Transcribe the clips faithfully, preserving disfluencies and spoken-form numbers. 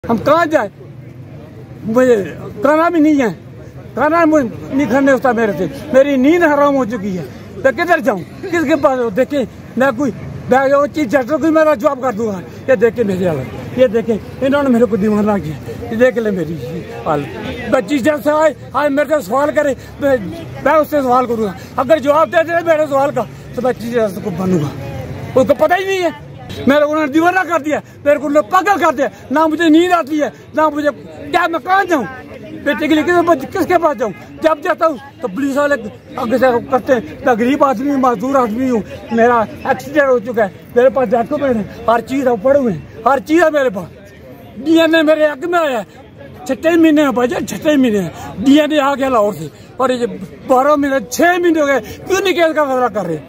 हम कहाँ जाए, मुझे खाना भी नहीं है, खाना नहीं खाने होता मेरे से, मेरी नींद हराम हो चुकी है। तो किधर जाऊँ, किसके पास? देखे मैं कोई चीज जैसे कोई मेरा जवाब कर दूंगा। ये देखे मेरी हालत, ये देखे इन्होंने मेरे को दीवाना किया, ये देख ले मेरी हालत। बच्ची जैसे आए आए मेरे से सवाल करे, मैं उससे सवाल करूँगा, अगर जवाब दे दे मेरे सवाल का तो मैं चीज जैसे को बनूंगा। उसको पता ही नहीं है, मेरे को उन्होंने दीवाना कर दिया, मेरे को उन्होंने पागल कर दिया। ना मुझे नींद आती है, ना मुझे क्या, मैं कहाँ जाऊँ बेटे के लिए, किस किसके पास जाऊँ? जब जाता हूँ तो पुलिस वाले आगे से करते हैं। मैं गरीब आदमी, मजदूर आदमी हूँ, मेरा एक्सीडेंट हो चुका है, मेरे पास डॉक्यूमेंट है, हर चीज है, पड़े हुए हैं, हर चीज है मेरे पास। डीएनए मेरे हक में आया, छठे महीने में बजे छठे महीने में डीएनए आ गया लाहौर से, और ये बारह महीने छह महीने हो गए, क्यों नहीं केस का फैसला कर रहे?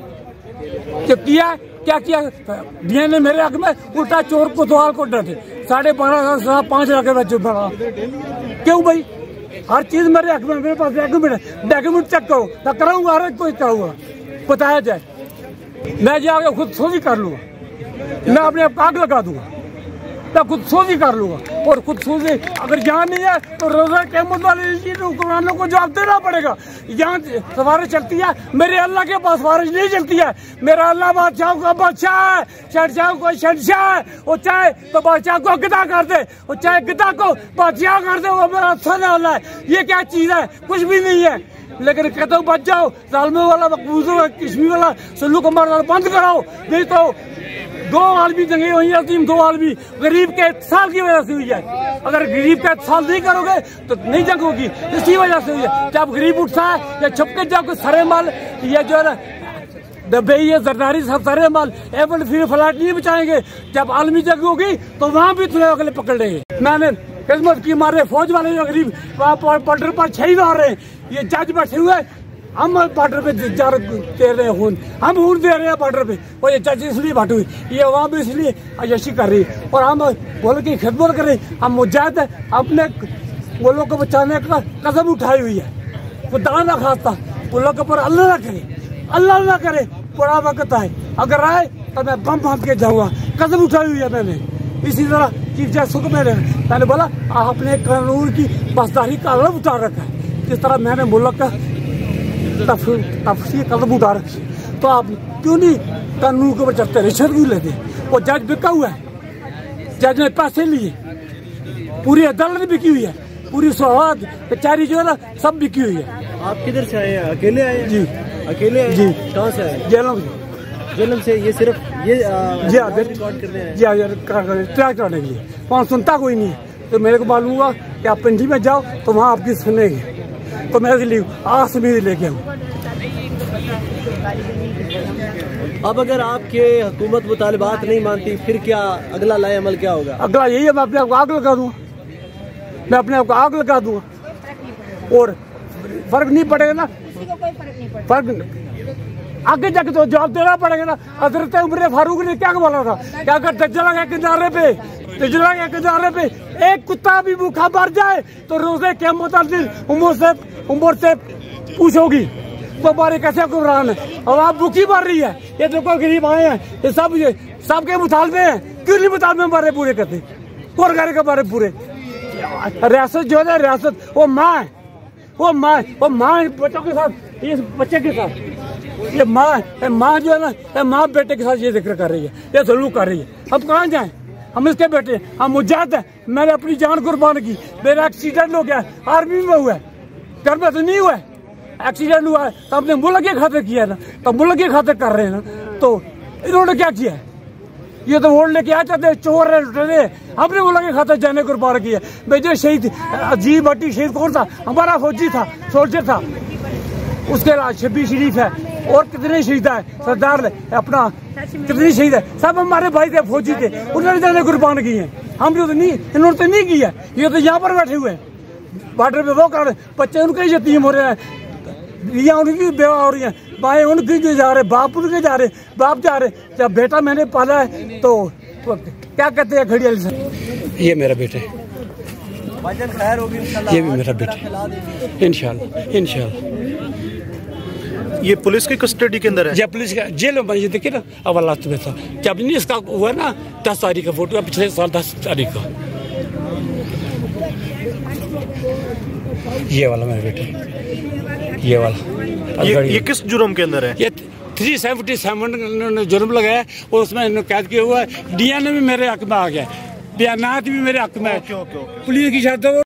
जो किया क्या किया? डीएनए मेरे हक में, उल्टा चोर कोतवाल को डरते, साढ़े बारह साल पांच लाख के बच्चे बना। क्यों भाई? हर चीज मेरे हक में, मेरे पास डॉक्यूमेंट है, डॉक्यूमेंट चेक करो, मैं कराऊंगा, हर एक कोई कराऊंगा, बताया जाए। मैं जाके खुद सोच ही कर लूंगा, मैं अपने आप आग लगा दूंगा, मैं खुद सोच ही कर लूंगा। और खुद सोच अगर यहाँ नहीं है तो रोजा क़यामत वाले हुक्मरानों को जवाब देना पड़ेगा। यहाँ सवारी चलती है, मेरे अल्लाह के पास सवारी नहीं चलती है। मेरा अल्लाह बादशाह का बादशाह है, शहनशाह को शहनशाह है। वो चाहे तो बादशाह को गदा कर दे, वो चाहे गदा को बादशाह कर दे, वो मेरा सोने वाला है। ये क्या चीज है? कुछ भी नहीं है। लेकिन कहते हो बच जाओ, जालमे वाला मकबूजों किस्मी वाला सल्लू कमर बंद कराओ, नहीं तो दो आदमी जंगे हुई है, तीन दो आदमी गरीब के इत्साल की वजह से हुई है। अगर गरीब का इत्साल नहीं करोगे तो नहीं जंग होगी, इसी वजह से हुई है। जब गरीब उठता है या छपके जब कोई सरे माल या जो है ना दबई या जरदारी सब सरे माल एवं फिर फ्लैट नहीं बचाएंगे। जब आलमी जंग होगी तो वहाँ भी तुम्हें अगले पकड़ लेंगे। मैंने किस्मत की मारे फौज वाले जो गरीब वहाँ बॉर्डर पर शहीद हो रहे हैं, ये जज बैठे हुए हम बॉर्डर पे जार दे रहे हैं, खून हम खून दे रहे हैं बॉर्डर पे, और ये जज इसलिए बैठे हुए, ये वहाँ भी इसलिए अयशी कर रही है, और हम बोले की खिदमत करें। हम मुजाहिद है, अपने वो लोग को बचाने का कदम उठाई हुई है। खुदा ना खास्ता वो लोग के ऊपर अल्लाह ना करे, अल्लाह ना करे, बड़ा वक्त आए, अगर आए तो मैं बम बांध के जाऊँगा। कदम उठाई हुई है मैंने। इसी तरह चीफ जस्टिस को मैंने मैंने बोला आपने कानून की बसदारी का अलग उतार रखा है, जिस तरह मैंने मुल्क का तफसीर कदम उठा रखी, तो आप क्यों नहीं कानून के ऊपर चलते? रिश्वत क्यों लेते? वो जज बिका हुआ है, जज ने पैसे लिए, पूरी अदालत बिकी हुई है, पूरी सौहार्द कचहरी जो है ना सब बिकी हुई है। आप किधर से आए हैं? अकेले आए हैं? जी अकेले आए जी। कहाँ से आए? जेलों से। जेलम से? ये सिर्फ ये जी हाँ रिकॉर्ड करने हैं? जी हाँ ट्रैक कराने के लिए, वहाँ सुनता कोई नहीं है। तो मेरे को मालूम हुआ कि आप पिंडी में जाओ तो वहाँ आपकी सुनेंगे, तो मैं इसलिए आज में लेके आऊँ। अब अगर आपके हुकूमत मुतालिबात नहीं मानती फिर क्या अगला लाए अमल क्या होगा? अगला यही है, मैं अपने आप को आग लगा दूंगा, मैं अपने आप को आग लगा दूंगा, और फर्क नहीं पड़ेगा ना, फर्क आगे जाके तो जवाब देना पड़ेगा ना। हजरत उमर फारूक ने क्या बोला था, क्या अगर दज्जल के किनारे पे दज्जल के किनारे पे एक कुत्ता भी भूखा मर जाए तो रोजे क़यामत वाले दिन उमर से उमर से पूछोगी तो हमारे कैसे कुरान है, और आप भूखी मर रही है। ये देखो गरीब आए हैं, ये सब ये सबके मुतालबे हैं, क्यों नहीं मुतालबे हमारे पूरे करते? कौन करे हमारे पूरे? रियासत जो है रियासत वो माँ है, वो माँ है, वो माँ है बच्चों के साथ, ये बच्चे के साथ, ये माँ है, माँ जो है ना ये माँ बेटे के साथ ये जिक्र कर रही है, ये सलूक कर रही है। हम कहाँ जाएं? हम इसके बेटे, हम मुजाहिद है, मैंने अपनी जान कुर्बान की, मेरा एक्सीडेंट हो गया, आर्मी में हुआ है, घर में तो नहीं हुआ है, एक्सीडेंट हुआ है तो हमने मुल्क के खातिर किया ना, तो मुल्क के खातिर कर रहे हैं ना। तो इन्होंने क्या किया? ये तो वोट लेके आ जाते चोर है, लुटेरे, हमने मुल्क के खातिर जाने कुर्बान किया। मेजर शहीद अजीब भट्टी शहीद कौन था? हमारा फौजी था, सोल्जर था। उसके अलावा शब्बीर शरीफ है, और कितने शहीद है, सरदार अपना कितने शहीद है, सब हमारे भाई थे, फौजी थे, उन्होंने जाने कुर्बान किए हैं। हमने तो नहीं, इन्होंने तो नहीं किया। ये तो यहाँ पर बैठे हुए हैं बॉर्डर पे, वो कर रहे, बच्चे उनके यतीम हो रहे हैं, या उनकी बेवा हो रही है, भाई उनकी जो जा रहे, बाप उनके जा रहे, बाप जा रहे। जब बेटा मैंने पाला है तो, तो क्या कहते हैं घड़ियाली से, ये मेरा बेटा है, ये भी मेरा बेटा है, इंशाल्लाह इंशाल्लाह। ये पुलिस की कस्टडी के अंदर है? जब पुलिस का जेल में बनी, देखिए ना अवल लास्ट में था, जब नहीं इसका हुआ ना दस तारीख का फोटो, पिछले साल दस तारीख का ये वाला मेरे बेटे, ये वाला ये, ये किस जुर्म के अंदर है? ये थ्री सेवेंटी सेवन जुर्म लगाया और उसमें इन्होंने कैद किया हुआ है। डीएनए भी मेरे हक में आ गया, बयानात भी मेरे हक में है। पुलिस की शर्त